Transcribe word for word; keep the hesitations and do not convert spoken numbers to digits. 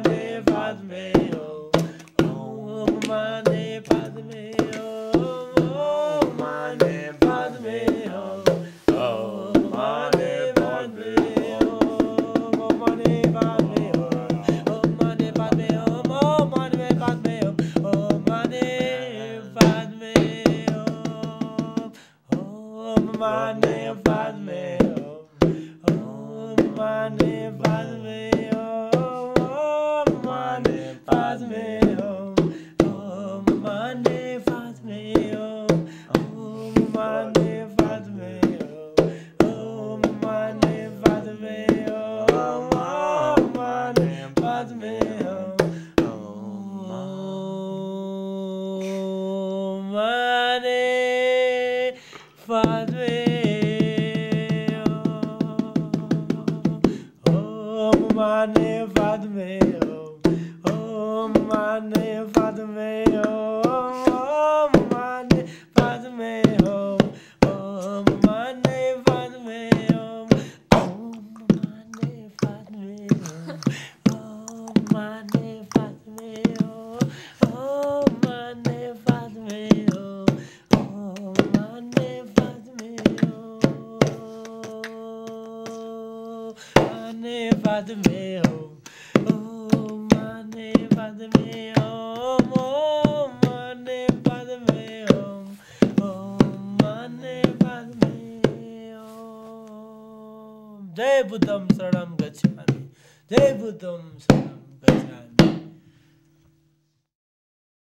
Padme Hum, Om Mani Padme Hum, Om Mani Padme Hum, Om Mani Padme Hum. Jai Buddham Saranam Gacchami, Jai Buddham Saranam.